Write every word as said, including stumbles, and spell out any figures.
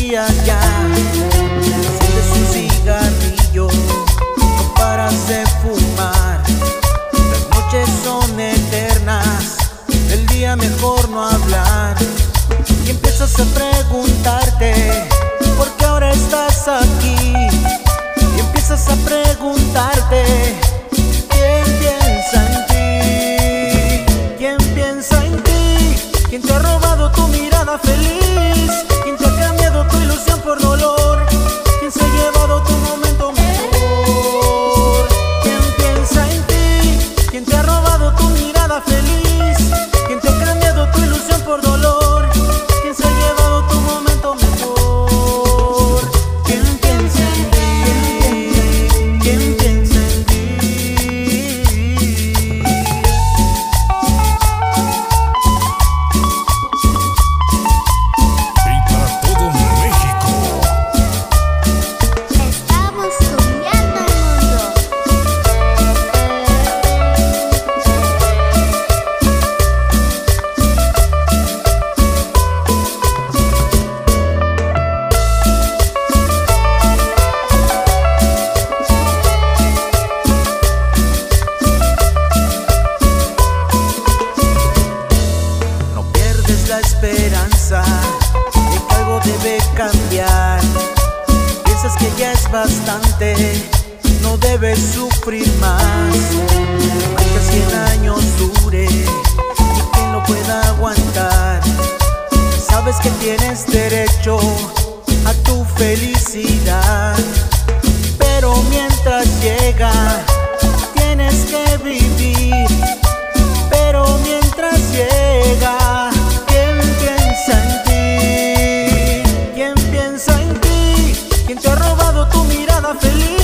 día ya. Enciendes un cigarrillo, no paras de fumar. Las noches son eternas, el día mejor no hablar. Y empiezas a preguntarte por qué ahora estás aquí. Y empiezas a preguntarte quién piensa en ti. ¿Quién piensa en ti? ¿Quién te ha robado tu mirada feliz? ¿Quién te ha cambiado tu ilusión por dolor? ¿Quién se ha llevado tu momento mejor? ¿Quién piensa en ti? ¿Quién te ha robado tu mirada feliz? ¿Quién te ha cambiado tu ilusión por dolor? ¿Quién se ha llevado tu momento mejor? ¿Quién piensa en ti? ¿Quién piensa en ti? Y para todo México. Estamos cambiando el mundo. No pierdes la esperanza de que algo debe cambiar. Piensas que ya es bastante, no debes sufrir más. Aunque cien años dure y quien lo pueda aguantar. Sabes que tienes derecho a tu felicidad, pero mientras llega tienes que vivir. Pero mientras llega, ¿quién piensa en ti? ¿Quién piensa en ti? ¿Quién te ha robado tu mirada feliz?